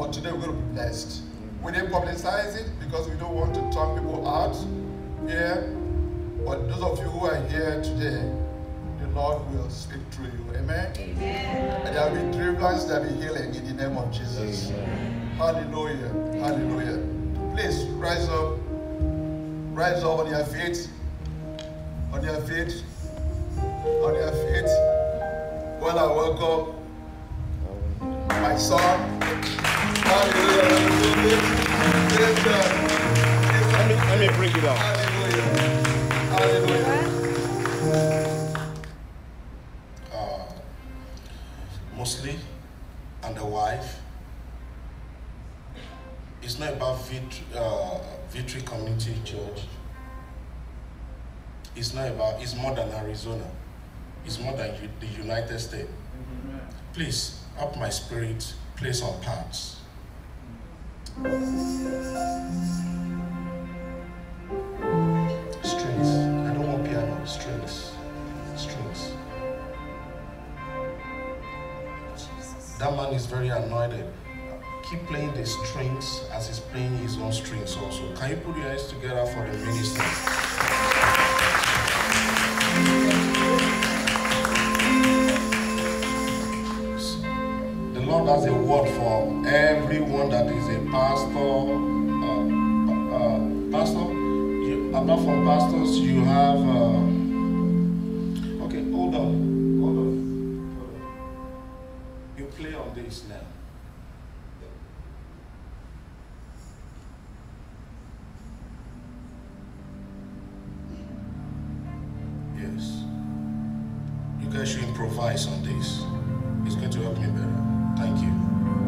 But today we're going to be blessed. We didn't publicize it because we don't want to turn people out here. But those of you who are here today, the Lord will speak through you. Amen? Amen. And there will be deliverance, there will be healing in the name of Jesus. Amen. Hallelujah. Hallelujah. Please rise up. Rise up on your feet. On your feet. On your feet. Well, I welcome my son. Hallelujah. Let me bring it up. Hallelujah. Mostly, and the wife. It's not about Victory Community Church. It's not about, it's more than Arizona. It's more than the United States. Please, up my spirit, play some parts. Strings. I don't want piano. Strings. Strings. That man is very anointed. Keep playing the strings as he's playing his own strings also. Can you put your hands together for the minister? The Lord has a word for everyone that is a pastor. Apart from pastors, you have. Okay, hold on. You play on this now. Yes. You guys should improvise on this. It's going to help me better. Thank you.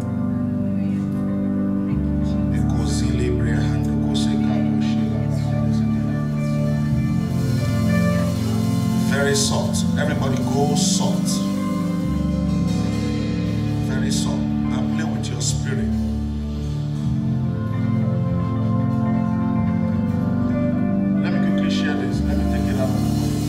Very soft. Everybody go soft. Very soft. And play with your spirit. Let me quickly share this. Let me take it out.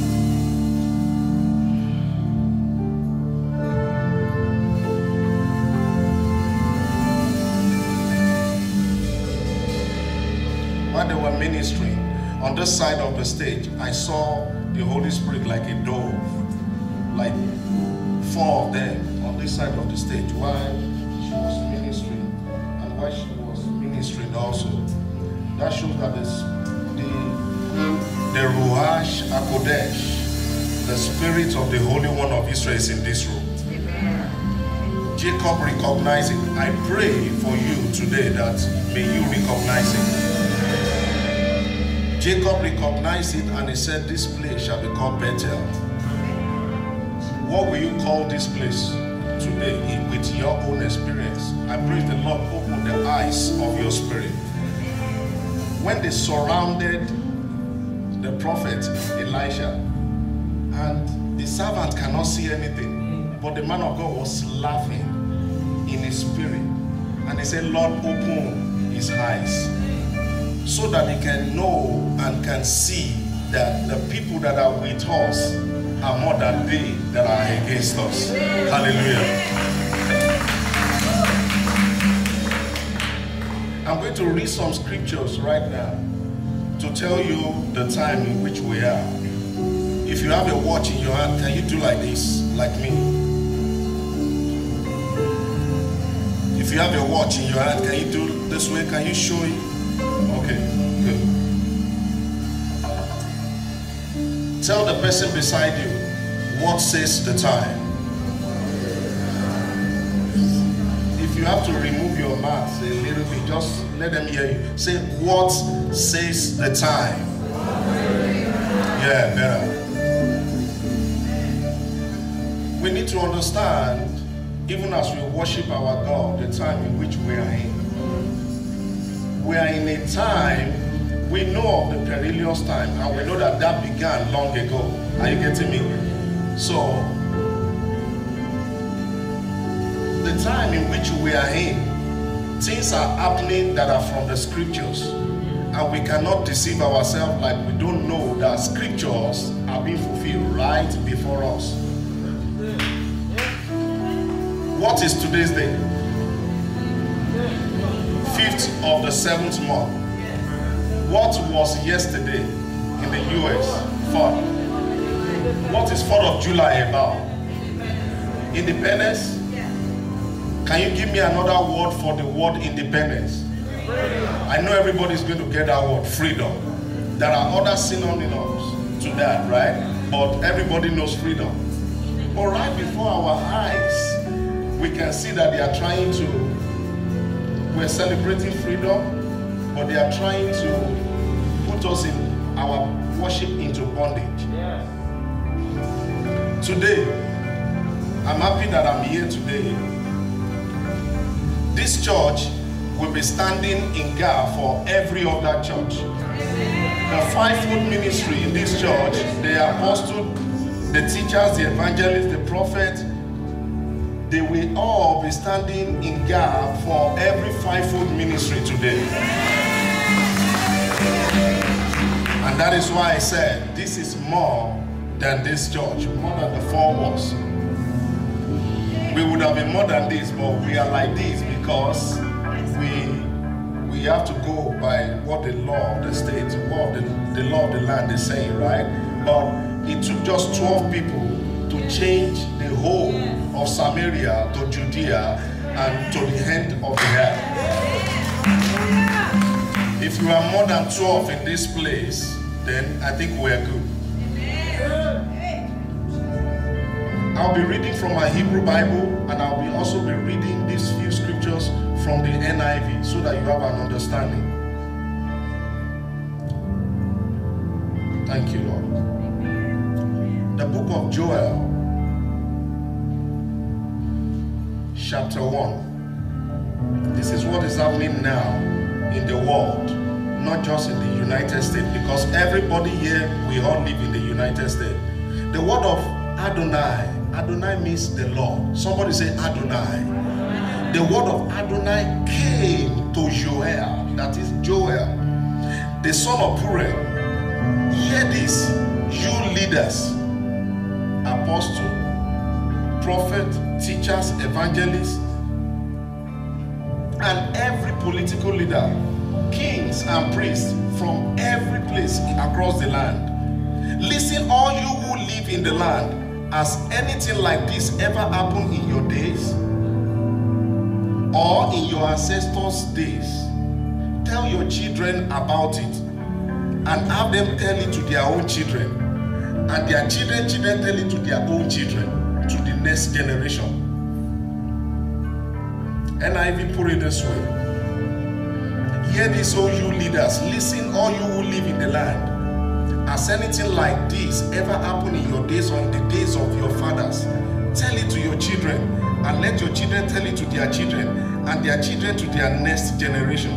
While they were ministering, on this side of the stage, I saw the Holy Spirit like a dove, like 4 of them on this side of the stage while she was ministering, and while she was ministering also. That shows that the Ruach HaKodesh, the Spirit of the Holy One of Israel, is in this room. Amen. Jacob recognized it. I pray for you today that may you recognize it. Jacob recognized it and he said, this place shall be called Bethel. What will you call this place today with your own experience? I pray the Lord open the eyes of your spirit. When they surrounded the prophet Elisha and the servant cannot see anything, but the man of God was laughing in his spirit. And he said, Lord, open his eyes, so that he can know and can see that the people that are with us are more than they that are against us. Hallelujah. I'm going to read some scriptures right now to tell you the time in which we are. If you have a watch in your hand, can you do like this, like me? If you have a watch in your hand, can you do this way? Can you show it? Okay, good. Tell the person beside you, what says the time? If you have to remove your mouth a little bit, just let them hear you. Say, what says the time? Yeah, better. We need to understand, even as we worship our God, the time in which we are in. We are in a time, we know of the perilous time, and we know that that began long ago. Are you getting me? So, the time in which we are in, things are happening that are from the scriptures, and we cannot deceive ourselves like we don't know that scriptures are being fulfilled right before us. What is today's day? 5th of the 7th month. What was yesterday in the US? 4th. What is 4th of July about? Independence? Can you give me another word for the word independence? I know everybody's going to get that word, freedom. There are other synonyms to that, right? But everybody knows freedom. But right before our eyes, we can see that they are trying to, we're celebrating freedom, but they are trying to put us in our worship into bondage. Today, I'm happy that I'm here today. This church will be standing in gap for every other church. The fivefold ministry in this church, the apostle, the teachers, the evangelists, the prophets, they will all be standing in gap for every fivefold ministry today. And that is why I said this is more than this church, more than the 4 walls. We would have been more than this, but we are like this because we have to go by what the law of the state, what the law of the land is saying, right? But it took just 12 people to change the whole of Samaria to Judea and to the end of the earth. If you are more than 12 in this place, then I think we are good. I'll be reading from my Hebrew Bible, and I'll be also be reading these few scriptures from the NIV so that you have an understanding. Thank you, Lord. The book of Joel, chapter 1. This is what is happening now in the world, not just in the United States, because everybody here, we all live in the United States. The word of Adonai, Adonai means the Lord. Somebody say Adonai. The word of Adonai came to Joel, that is Joel, the son of Purah. Hear this, you leaders, apostle, prophet, teachers, evangelists, and every political leader, kings and priests from every place across the land. Listen, all you who live in the land, has anything like this ever happened in your days or in your ancestors' days? Tell your children about it and have them tell it to their own children, and their children tell it to their own children, to the next generation. NIV put it this way. Hear this, all you leaders. Listen, all you who live in the land. Has anything like this ever happened in your days or in the days of your fathers? Tell it to your children, and let your children tell it to their children, and their children to their next generation.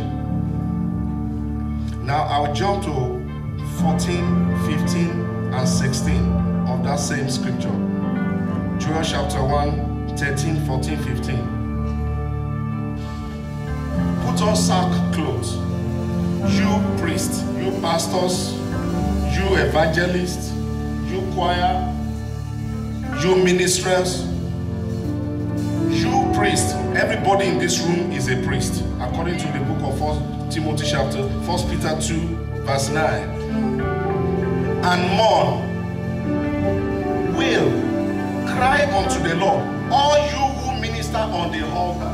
Now I'll jump to 14, 15, and 16 of that same scripture. Joel chapter 1, 13, 14, 15. Put on sackcloth, you priests, you pastors, you evangelists, you choir, you ministers, you priests. Everybody in this room is a priest, according to the book of 1 Timothy chapter, 1 Peter 2, verse 9. And mourn, wail, cry unto the Lord, all you who minister on the altar.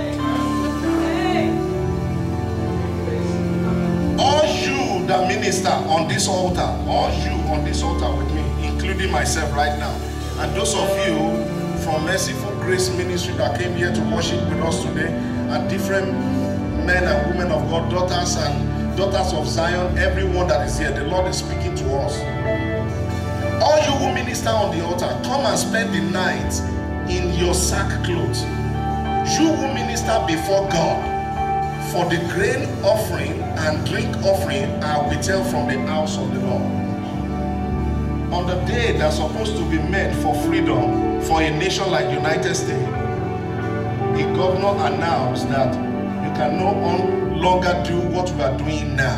All you that minister on this altar, all you on this altar with me, including myself right now, and those of you from Merciful Grace Ministry that came here to worship with us today, and different men and women of God, daughters and daughters of Zion, everyone that is here, the Lord is speaking to us. All you who minister on the altar, come and spend the night in your sackcloth. You who minister before God, for the grain offering and drink offering are withheld from the house of the Lord. On the day that's supposed to be meant for freedom for a nation like United States, a governor announced that you can no longer do what we are doing now.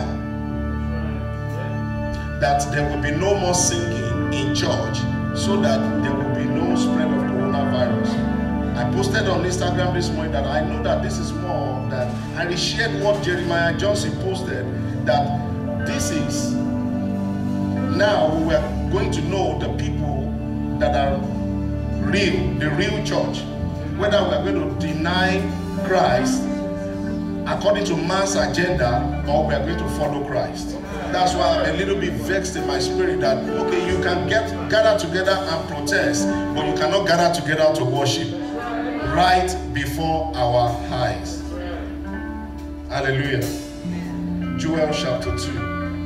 That there will be no more singing in church, so that there will be no spread of coronavirus. I posted on Instagram this morning that I know that this is more that I reshared what Jeremiah Johnson posted, that this is now we are going to know the people that are real, the real church, whether we are going to deny Christ according to man's agenda or we are going to follow Christ. That's why I'm a little bit vexed in my spirit that, okay, you can gather together and protest, but you cannot gather together to worship right before our eyes. Hallelujah. Joel chapter 2.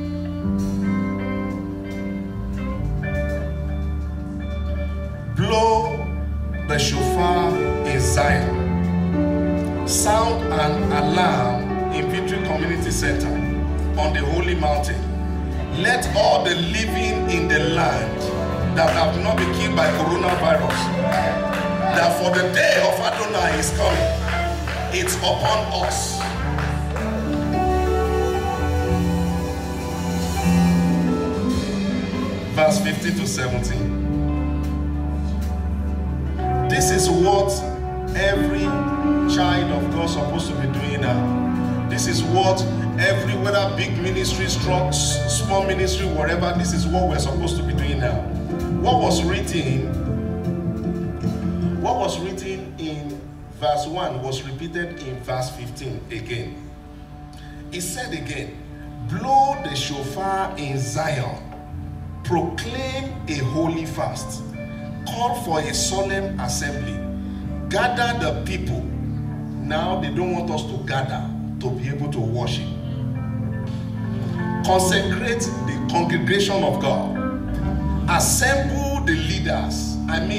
Blow the shofar in Zion. Sound an alarm in Victory Community Center on the holy mountain. Let all the living in the land that have not been killed by coronavirus, that for the day of Adonai is coming, it's upon us. Verse 15 to 17. This is what every child of God is supposed to be doing now. This is what every, whether big ministry, small ministry, whatever, this is what we're supposed to be doing now. What was written in verse 1 was repeated in verse 15 again. It said again, blow the shofar in Zion, proclaim a holy fast, call for a solemn assembly, gather the people. Now they don't want us to gather to be able to worship. Consecrate the congregation of God. Assemble the leaders.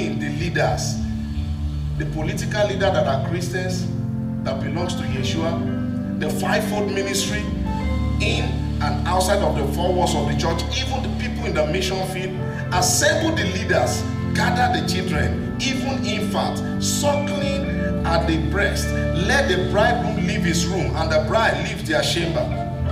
The political leaders that are Christians, that belongs to Yeshua, the fivefold ministry in and outside of the four walls of the church, even the people in the mission field. Assemble the leaders, gather the children, even infants, suckling at the breast. Let the bridegroom leave his room and the bride leave their chamber.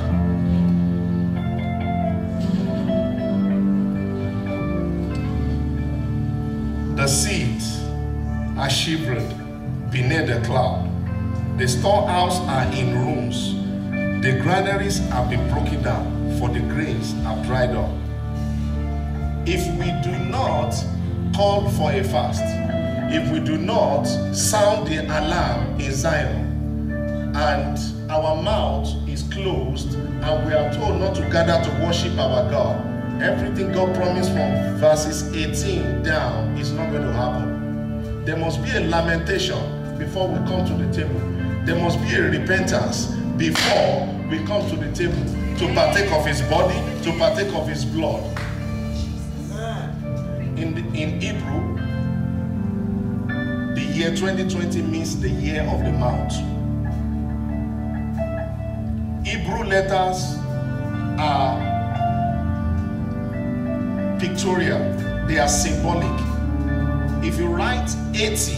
The seeds are shivered beneath the cloud. The storehouse are in rooms. The granaries have been broken down, for the grains have dried up. If we do not call for a fast, if we do not sound the alarm in Zion, and our mouth is closed, and we are told not to gather to worship our God, everything God promised from verses 18 down is not going to happen. There must be a lamentation before we come to the table. There must be a repentance before we come to the table to partake of his body, to partake of his blood. In Hebrew, the year 2020 means the year of the mount. Hebrew letters are pictorial, they are symbolic. If you write 80,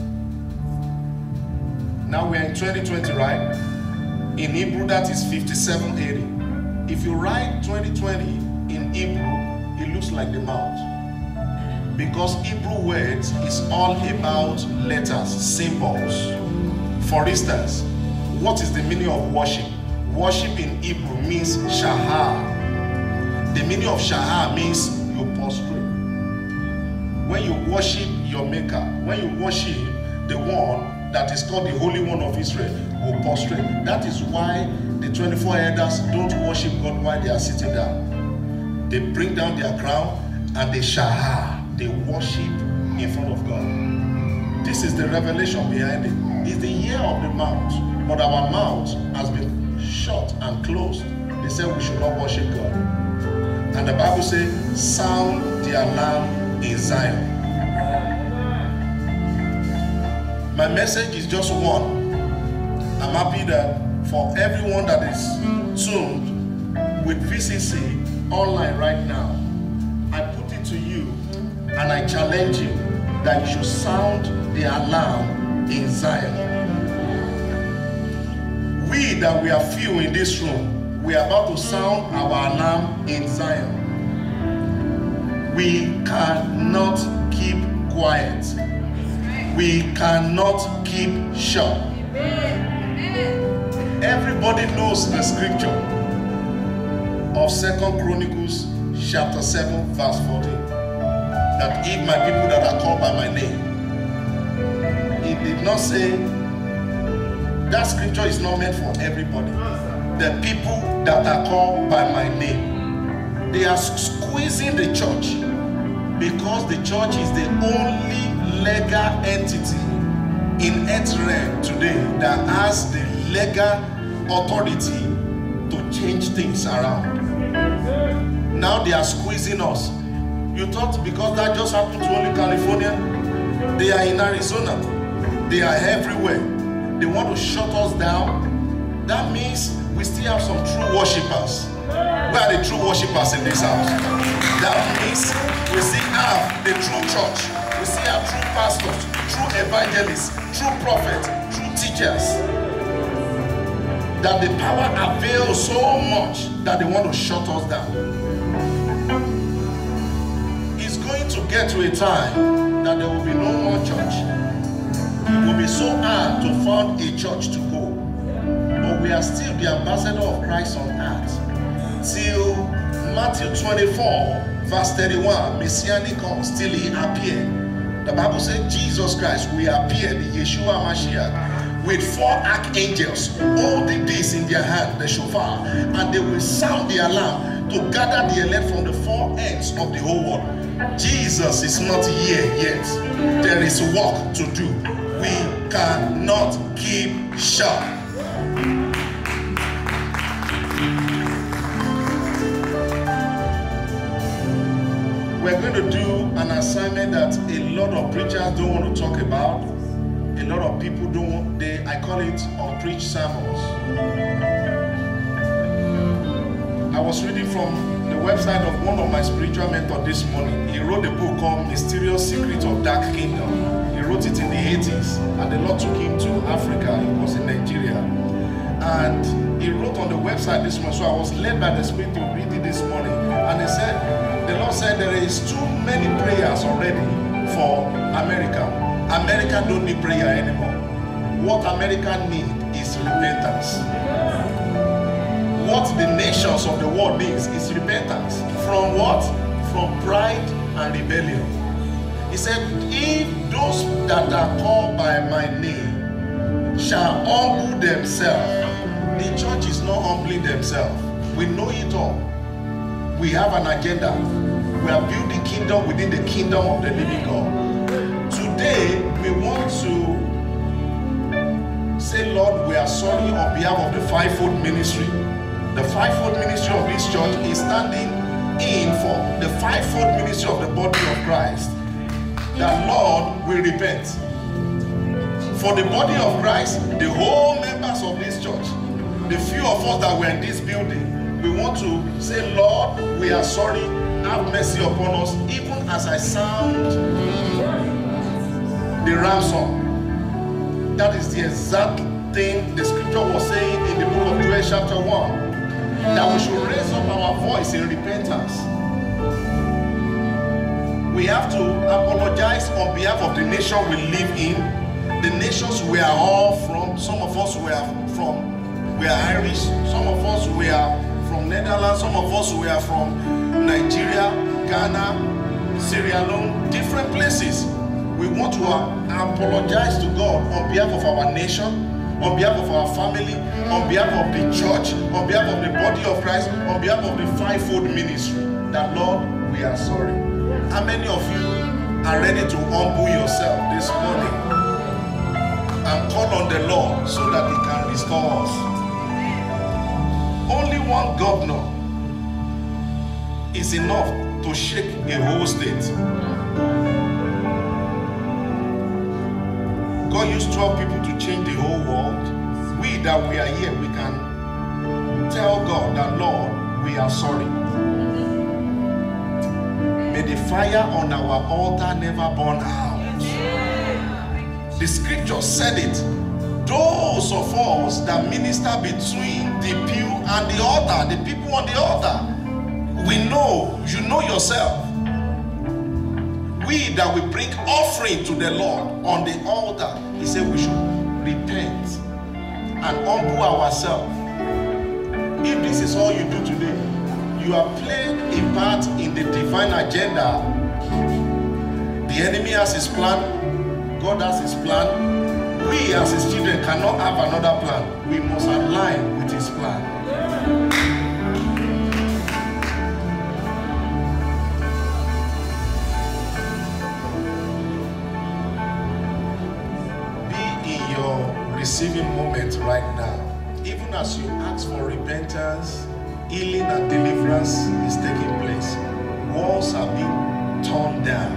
now we're in 2020, right? In Hebrew, that is 5780. If you write 2020 in Hebrew, it looks like the mount. Because Hebrew words is all about letters, symbols. For instance, what is the meaning of worship? Worship in Hebrew means shahar. The meaning of shahar means you prostrate. When you worship your maker, when you worship the one that is called the Holy One of Israel, will prostrate. That is why the 24 elders don't worship God while they are sitting down. They bring down their crown and they shahar. They worship in front of God. This is the revelation behind it. It's the year of the mouth, but our mouth has been shut and closed. They said we should not worship God. And the Bible says, sound the alarm in Zion. My message is just one. I'm happy that for everyone that is tuned with VCC online right now, I put it to you and I challenge you that you should sound the alarm in Zion. We that we are few in this room, we are about to sound our alarm in Zion. We cannot keep quiet. we cannot keep short. Everybody knows the scripture of 2 Chronicles chapter 7 verse 14. That if my people that are called by my name, it did not say, that scripture is not meant for everybody. The people that are called by my name, they are squeezing the church because the church is the only legal entity in earth realm today that has the legal authority to change things around. Now they are squeezing us. You thought because that just happened to only California? They are in Arizona. They are everywhere. They want to shut us down. That means we still have some true worshippers. Where are the true worshippers in this house? That means we still have the true church. We still have true pastors, true evangelists, true prophets, true teachers. That the power avails so much that they want to shut us down. It's going to get to a time that there will be no more church. It will be so hard to find a church to go. But we are still the ambassador of Christ on earth. Till Matthew 24, verse 31, Messianic comes till he appeared. The Bible said Jesus Christ will appear, the Yeshua Mashiach, with 4 archangels holding this in their hand, the shofar, and they will sound the alarm to gather the elect from the 4 ends of the whole world. Jesus is not here yet. There is work to do. We cannot keep short. We're going to do an assignment that a lot of preachers don't want to talk about. A lot of people don't, I call it unpreached sermons. I was reading from the website of one of my spiritual mentors this morning. He wrote a book called Mysterious Secrets of Dark Kingdom. He wrote it in the 80s, and the Lord took him to Africa. He was in Nigeria. And he wrote on the website this morning, so I was led by the Spirit to read it this morning. And he said, the Lord said there is too many prayers already for America. America don't need prayer anymore. What America needs is repentance. What the nations of the world needs is repentance. From what? From pride and rebellion. He said, if those that are called by my name shall humble themselves. The church is not humbling themselves. We know it all. We have an agenda. We are building kingdom within the kingdom of the living God. Today, we want to say, Lord, we are sorry on behalf of the fivefold ministry. The fivefold ministry of this church is standing in for the fivefold ministry of the body of Christ. That Lord will repent. For the body of Christ, the whole members of this church, the few of us that were in this building, we want to say, Lord, we are sorry, have mercy upon us, even as I sound the ransom. That is the exact thing the scripture was saying in the book of Joel chapter 1, that we should raise up our voice in repentance. We have to apologize on behalf of the nation we live in, the nations we are all from. Some of us we are Irish, some of us we are from Netherlands, some of us we are from Nigeria, Ghana, Sierra Leone, different places. We want to apologize to God on behalf of our nation, on behalf of our family, on behalf of the church, on behalf of the body of Christ, on behalf of the fivefold ministry. That, Lord, we are sorry. How many of you are ready to humble yourself this morning and call on the Lord so that He can restore us? Only one governor is enough to shake a whole state. God used 12 people to change the whole world. We that we are here, we can tell God that, Lord, we are sorry. May the fire on our altar never burn out. The scripture said it. Those of us that minister between the pew and the altar, the people on the altar, we know, you know yourself. We we that will bring offering to the Lord on the altar, he said we should repent and humble ourselves. If this is all you do today, you are playing a part in the divine agenda. The enemy has his plan, God has his plan. We as his children cannot have another plan. We must align with his plan. Receiving moment right now. Even as you ask for repentance, healing and deliverance is taking place. Walls are being torn down.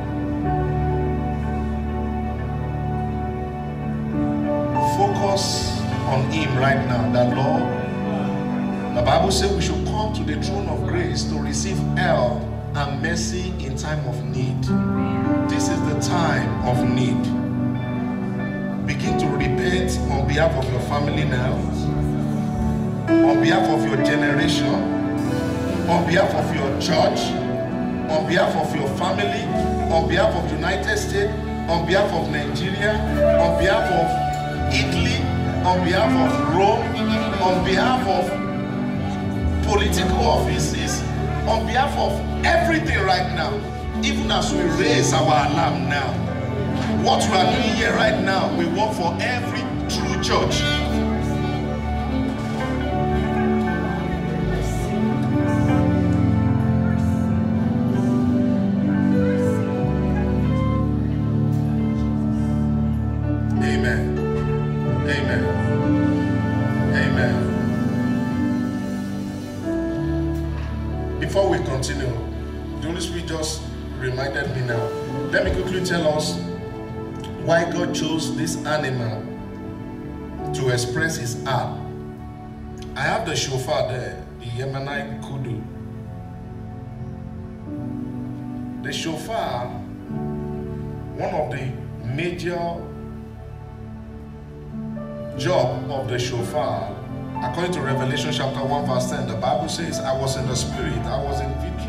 Focus on him right now. That Lord, the Bible says we should come to the throne of grace to receive help and mercy in time of need. This is the time of need. Begin to repent on behalf of your family now, on behalf of your generation, on behalf of your church, on behalf of your family, on behalf of the United States, on behalf of Nigeria, on behalf of Italy, on behalf of Rome, on behalf of political offices, on behalf of everything right now, even as we raise our alarm now. What we are doing here right now, we work for every true church. Amen. Amen. Amen. Before we continue, the Holy Spirit just reminded me now. Let me quickly tell us why God chose this animal to express his heart. I have the shofar there, the Yemenite kudu. The shofar, one of the major job of the shofar, according to Revelation chapter 1 verse 10, the Bible says, I was in the spirit, I was in victory.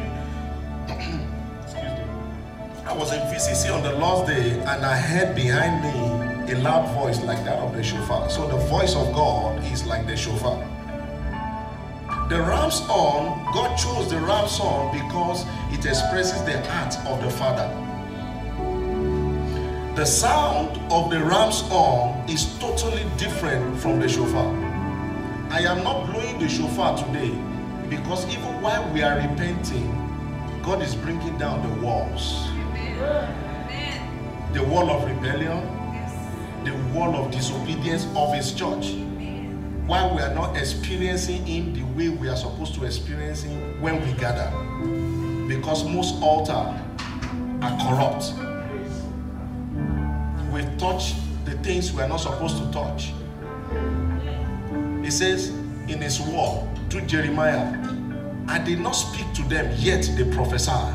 I was in VCC on the Lord's day, and I heard behind me a loud voice like that of the shofar. So the voice of God is like the shofar. The ram's horn, God chose the ram's horn because it expresses the heart of the Father. The sound of the ram's horn is totally different from the shofar. I am not blowing the shofar today because even while we are repenting, God is bringing down the walls. The wall of rebellion, the wall of disobedience of his church. While we are not experiencing him the way we are supposed to experience him when we gather. Because most altars are corrupt. We touch the things we are not supposed to touch. He says in his word to Jeremiah, I did not speak to them, yet they prophesy.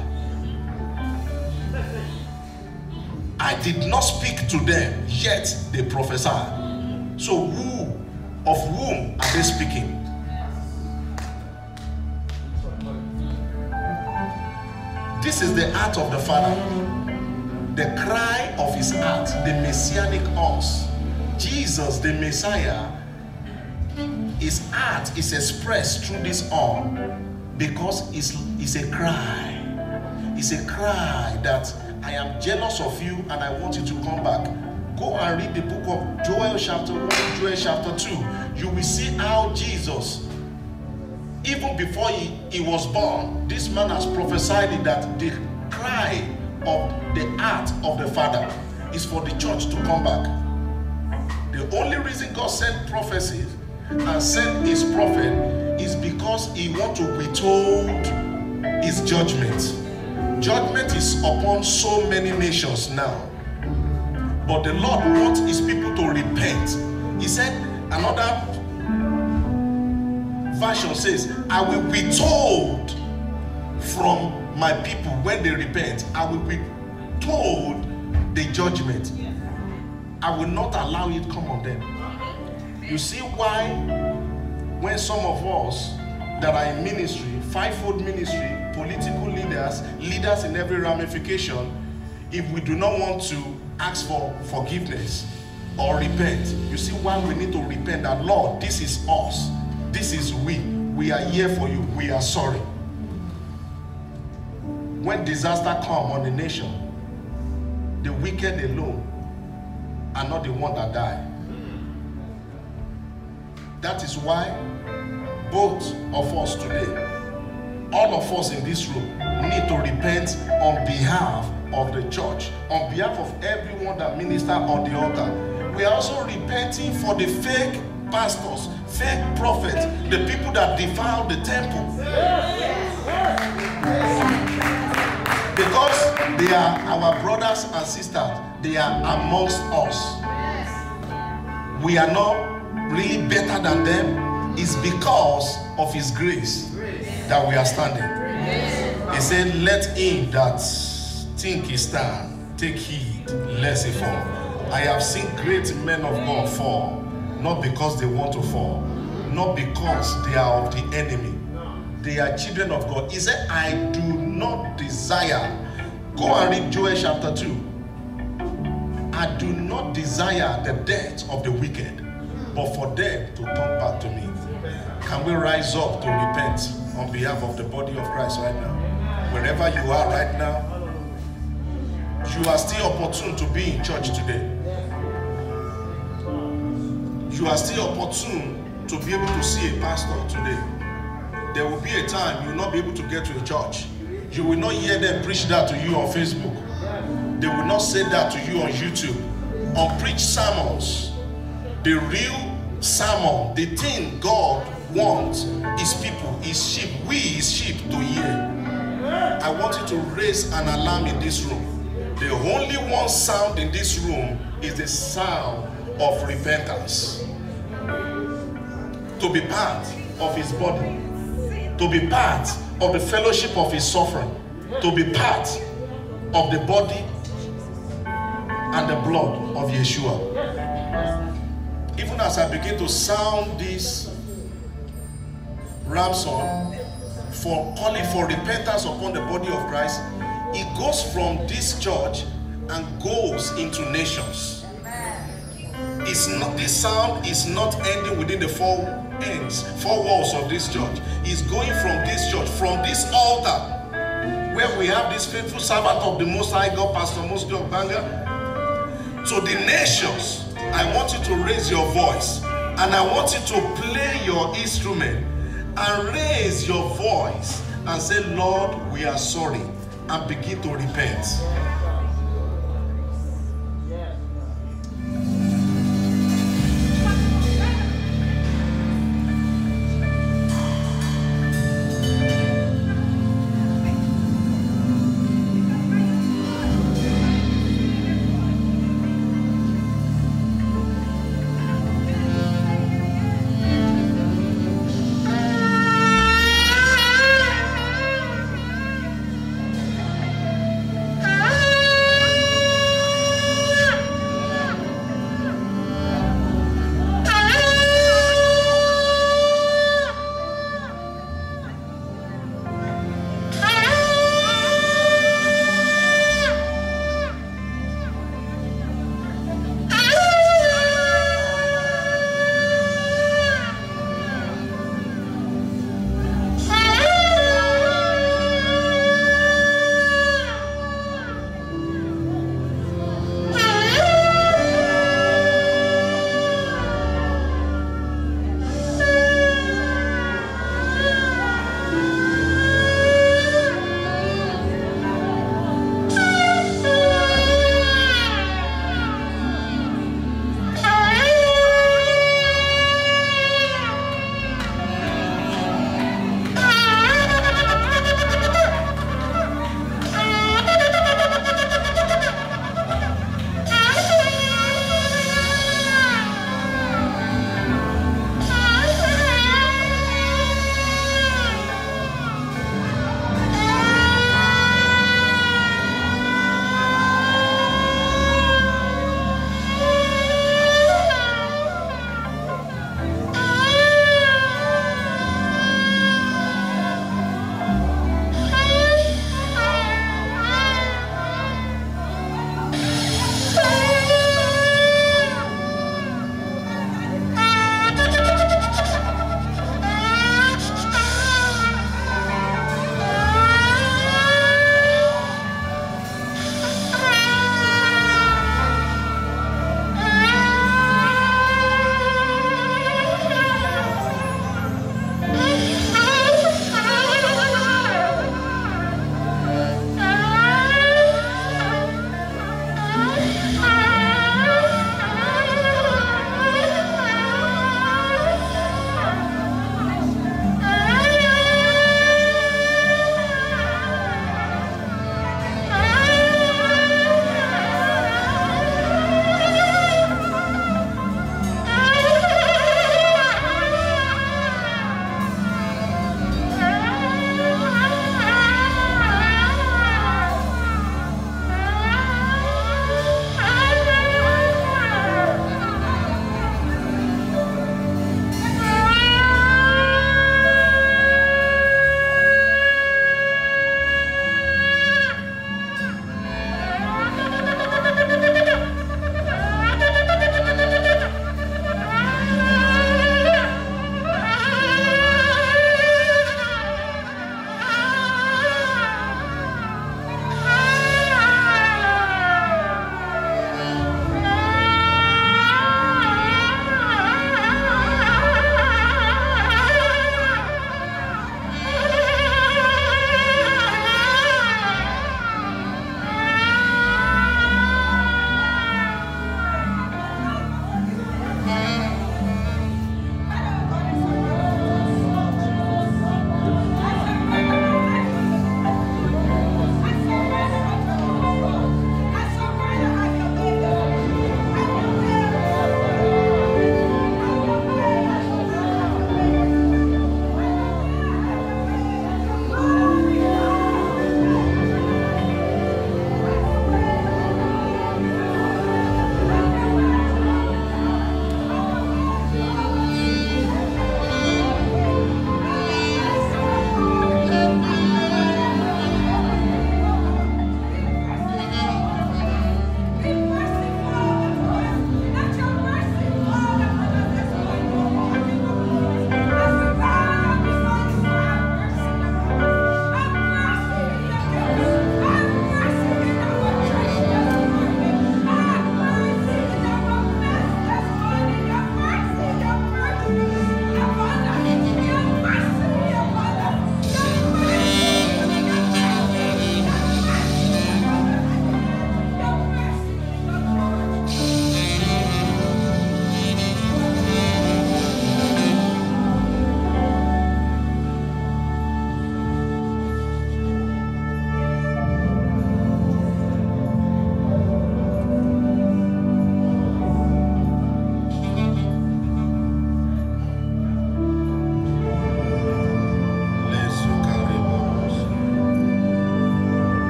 I did not speak to them, yet they prophesy. So of whom are they speaking? This is the heart of the Father. The cry of his heart, the messianic us. Jesus, the Messiah, his heart is expressed through this arm because it's a cry. It's a cry that I am jealous of you and I want you to come back. Go and read the book of Joel chapter 1, Joel chapter 2. You will see how Jesus, even before he was born, this man has prophesied that the cry of the heart of the Father is for the church to come back. The only reason God sent prophecies and sent his prophet is because he wants to withhold his judgment. Judgment is upon so many nations now. But the Lord wants his people to repent. He said, another version says, I will withhold from my people when they repent. I will withhold the judgment. I will not allow it come on them. You see why when some of us that are in ministry, fivefold ministry, political leaders, leaders in every ramification, if we do not want to ask for forgiveness or repent. You see why we need to repent, that Lord, this is us, this is we are here for you, we are sorry. When disaster comes on the nation, the wicked alone are not the one that die. That is why both of us today, all of us in this room, need to repent on behalf of the church, on behalf of everyone that minister on the altar. We are also repenting for the fake pastors, fake prophets, the people that defile the temple. Because they are our brothers and sisters, they are amongst us. We are not really better than them. It's because of His grace that we are standing. He said, let him that think he stand take heed lest he fall. I have seen great men of God fall, not because they want to fall, not because they are of the enemy. They are children of God. He said, I do not desire. Go and read Joel chapter 2. I do not desire the death of the wicked, but for them to come back to me. Can we rise up to repent on behalf of the body of Christ right now? Wherever you are right now, you are still opportune to be in church today. You are still opportune to be able to see a pastor today. There will be a time you will not be able to get to a church. You will not hear them preach that to you on Facebook. They will not say that to you on YouTube. Unpreached sermons, the real sermon, the thing God wants is people, is sheep, we is sheep to hear. I want you to raise an alarm in this room. The only one sound in this room is the sound of repentance. To be part of His body, to be part of the fellowship of His suffering, to be part of the body and the blood of Yeshua. Even as I begin to sound this ransom for calling for repentance upon the body of Christ, it goes from this church and goes into nations. It's not, this sound is not ending within the four walls of this church. It's going from this church, from this altar, where we have this faithful servant of the Most High God, Pastor Mosque of Banga, to the nations. I want you to raise your voice, and I want you to play your instrument and raise your voice and say, Lord, we are sorry, and begin to repent. Ah!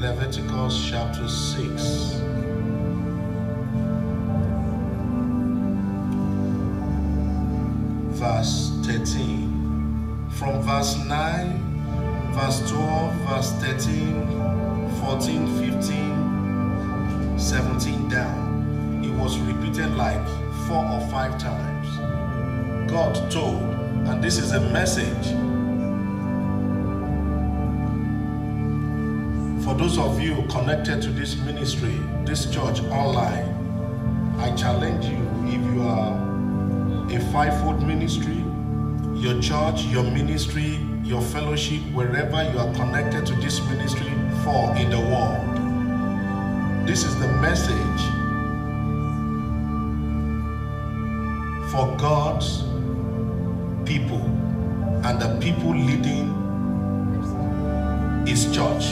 Leviticus chapter 6. Verse 13. From verse 9, verse 12, verse 13, 14, 15, 17 down. It was repeated like 4 or 5 times. God told, and this is a message for those of you connected to this ministry, this church online. I challenge you, if you are a fivefold ministry, your church, your ministry, your fellowship, wherever you are connected to this ministry for in the world. This is the message for God's people and the people leading His church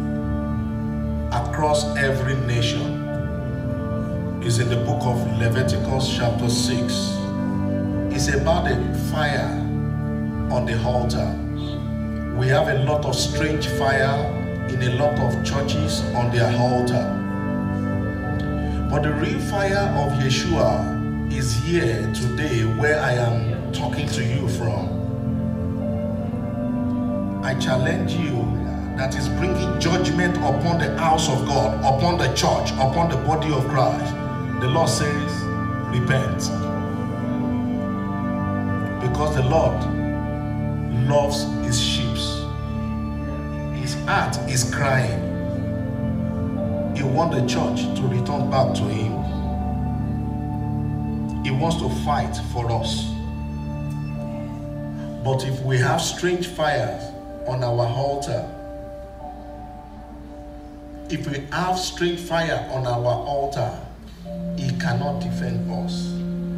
across every nation. Is in the book of Leviticus chapter 6. It's about the fire on the altar. We have a lot of strange fire in a lot of churches on their altar. But the real fire of Yeshua is here today where I am talking to you from. I challenge you that is bringing judgment upon the house of God, upon the church, upon the body of Christ. The Lord says, repent. Because the Lord loves His sheep. His heart is crying. He wants the church to return back to Him. He wants to fight for us. But if we have strange fires on our altar, if we have strange fire on our altar, He cannot defend us.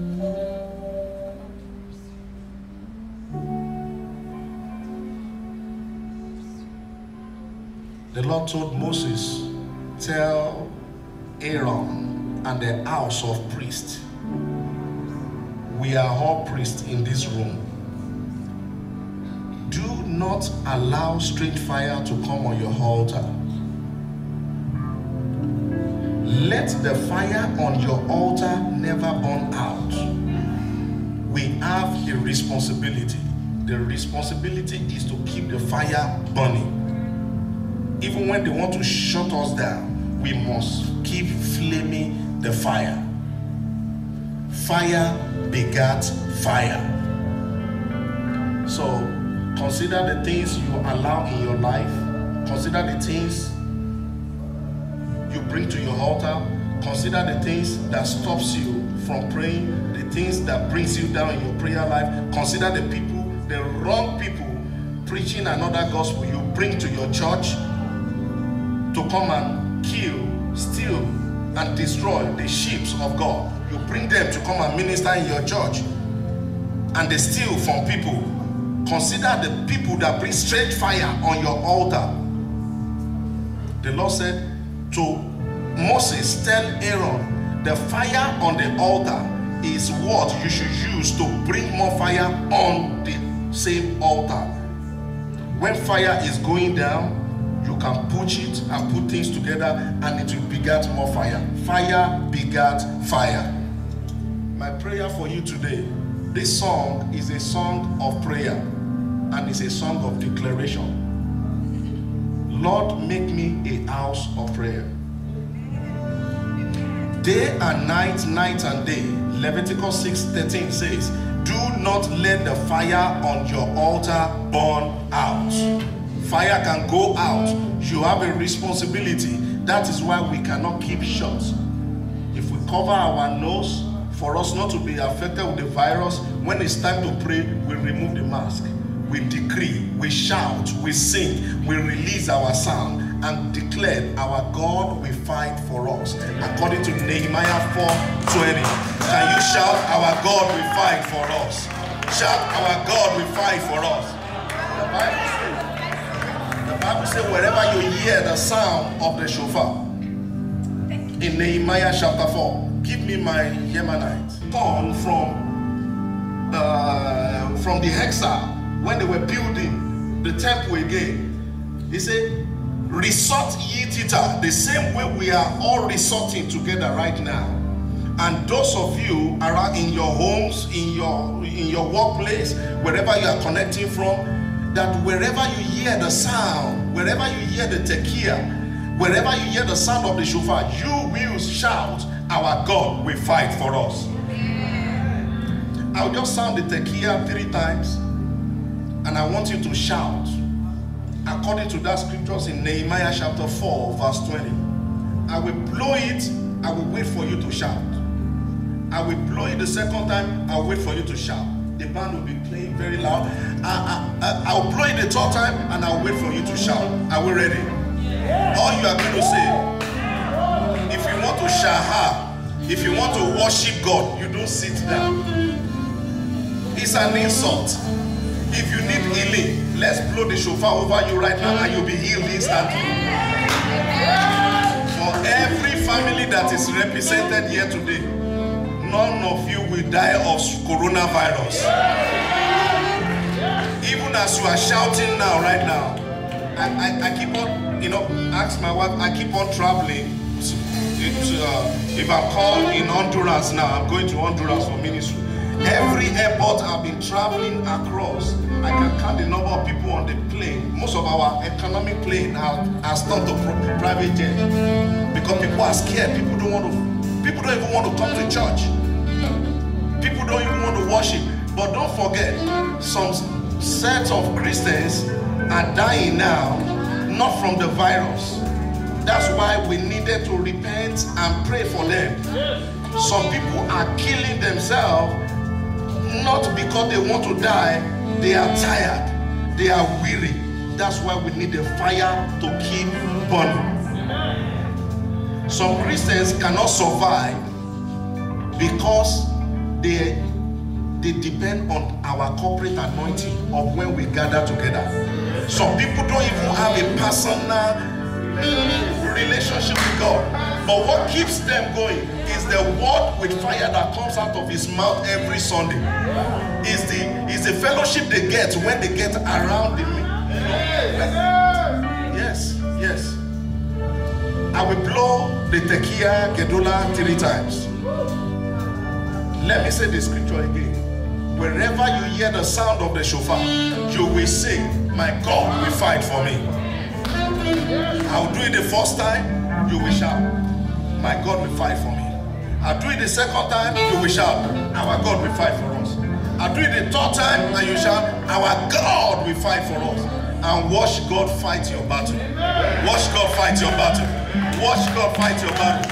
The Lord told Moses, tell Aaron and the house of priests, we are all priests in this room. Do not allow strange fire to come on your altar. Let the fire on your altar never burn out. We have a responsibility. The responsibility is to keep the fire burning. Even when they want to shut us down, we must keep flaming the fire. Fire begat fire. So consider the things you allow in your life. Consider the things you bring to your altar. Consider the things that stops you from praying, the things that brings you down in your prayer life. Consider the people, the wrong people preaching another gospel you bring to your church to come and kill, steal, and destroy the sheep of God. You bring them to come and minister in your church, and they steal from people. Consider the people that bring straight fire on your altar. The Lord said to Moses, tell Aaron, the fire on the altar is what you should use to bring more fire on the same altar. When fire is going down, you can push it and put things together and it will beget more fire. Fire begat fire. My prayer for you today, this song is a song of prayer and it's a song of declaration. Lord, make me a house of prayer. Day and night, night and day. Leviticus 6:13 says, do not let the fire on your altar burn out. Fire can go out. You have a responsibility. That is why we cannot keep shut. If we cover our nose, for us not to be affected with the virus, when it's time to pray, we remove the mask. We decree, we shout, we sing, we release our sound and declare our God will fight for us. According to Nehemiah 4:20. Can you shout, our God will fight for us? Shout, our God will fight for us. The Bible says wherever you hear the sound of the shofar, in Nehemiah chapter 4, give me my Yemenite. Torn from the exile when they were building the temple again. He said, Resort ye thither, the same way we are all resorting together right now. And those of you around in your homes, in your workplace, wherever you are connecting from, that wherever you hear the sound, wherever you hear the tekiah, wherever you hear the sound of the shofar, you will shout, our God will fight for us. I'll just sound the tekiah 3 times, and I want you to shout according to that scriptures in Nehemiah chapter 4 verse 20. I will blow it, I will wait for you to shout. I will blow it the second time, I'll wait for you to shout. The band will be playing very loud. I'll blow it the 3rd time, and I'll wait for you to shout. Are we ready? All you are going to say, if you want to shaha, if you want to worship God, you don't sit down. It's an insult. If you need healing, let's blow the shofar over you right now and you'll be healed instantly. For every family that is represented here today, none of you will die of coronavirus. Even as you are shouting now, right now, I keep on, ask my wife, I keep on traveling. If I'm called in Honduras now, I'm going to Honduras for ministry. Every airport I've been traveling across, I can count the number of people on the plane. Most of our economic plane are stopped to private jet because people are scared. People don't even want to come to church. People don't even want to worship. But don't forget, some sets of Christians are dying now, not from the virus. That's why we needed to repent and pray for them. Some people are killing themselves, not because they want to die, they are tired, they are weary. That's why we need a fire to keep burning. Some Christians cannot survive because they depend on our corporate anointing of when we gather together. Some people don't even have a personal relationship with God. But what keeps them going is the word with fire that comes out of his mouth every Sunday. Is the fellowship they get when they get around the Yes. I will blow the tekiah Gedula 3 times. Let me say the scripture again. Wherever you hear the sound of the shofar, you will sing, my God will fight for me. I'll do it the 1st time, you will shout, my God will fight for me. I'll do it the 2nd time, you will shout, our God will fight for us. I'll do it the 3rd time, and you shout, our God will fight for us. And watch God fight your battle. Watch God fight your battle. Watch God fight your battle.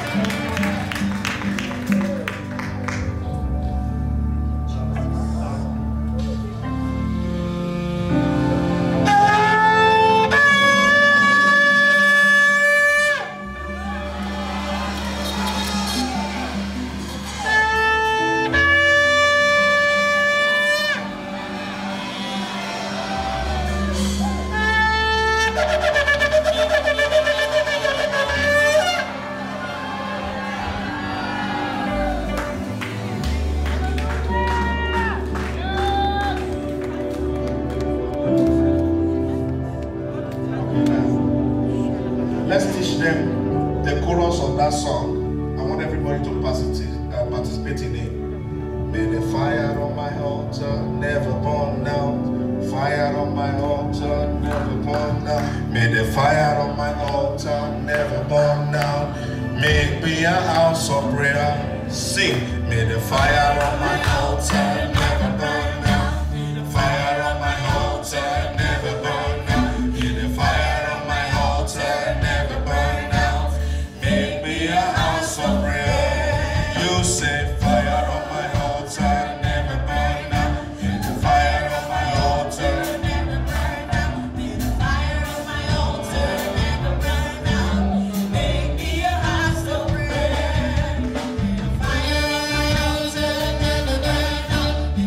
Let's teach them the chorus of that song. I want everybody to participate in it. May the fire on my altar never burn out. Fire on my altar never burn out. May the fire on my altar never burn out. Make me a house of prayer. Sing. May the fire on my altar never burn out. May the fire on my altar never burn out. May the fire on my altar never burn out. Make me a house of prayer. You say fire on my altar never burn out. May the fire on my altar never burn out. May the fire on my altar never burn out. Make me a house of prayer. May the fire on my altar never burn out.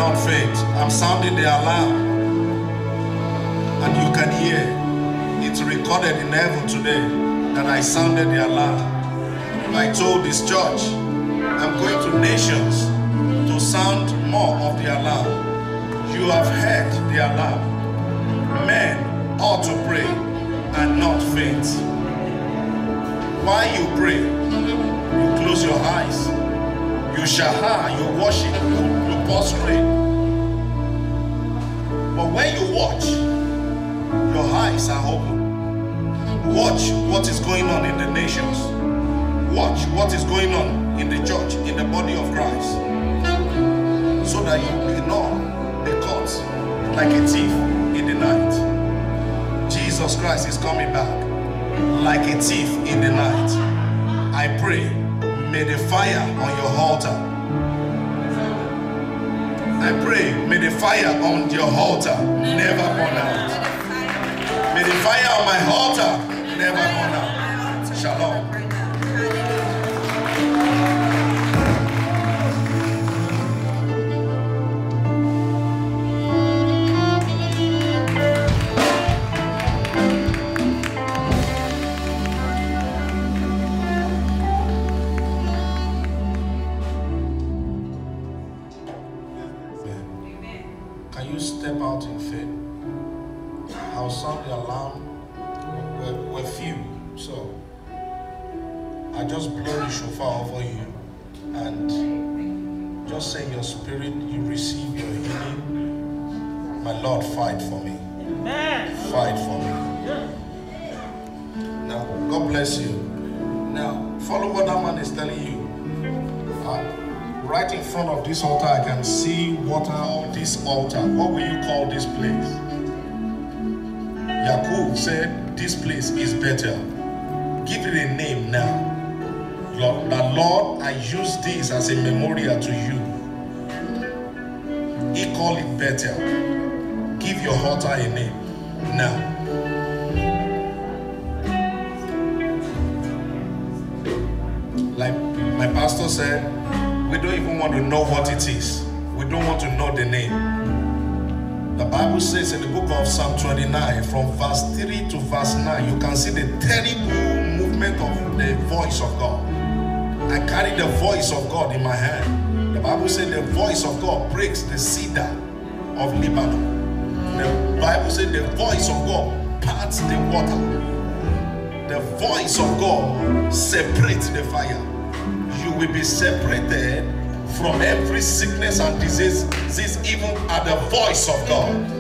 not faint. I'm sounding the alarm. And you can hear. It's recorded in heaven today that I sounded the alarm. I told this church, I'm going to nations to sound more of the alarm. You have heard the alarm. Men ought to pray and not faint. While you pray, you close your eyes. You shaha, you worship, you prostrate. But when you watch, your eyes are open. Watch what is going on in the nations. Watch what is going on in the church, in the body of Christ. So that you will not be caught like a thief in the night. Jesus Christ is coming back like a thief in the night. I pray, may the fire on your altar, I pray, may the fire on your altar never burn out. May the fire on my altar never burn out. Shalom. Step out in faith. I'll sound the alarm. We're few, so I just blow the shofar over you and just say in your spirit, you receive your healing. My Lord, fight for me. Amen. Fight for me. Now, God bless you. Now, follow what that man is telling you. Right in front of this altar, I can see water on this altar. What will you call this place? Yakub said, this place is better. Give it a name now. Lord, I use this as a memorial to you. He called it better. Give your altar a name now. Like my pastor said, we don't even want to know what it is. We don't want to know the name. The Bible says in the book of Psalm 29, from verse 3 to verse 9, you can see the terrible movement of the voice of God. I carry the voice of God in my hand. The Bible says the voice of God breaks the cedar of Lebanon. The Bible says the voice of God parts the water. The voice of God separates the fire. You will be separated from every sickness and disease even at the voice of God.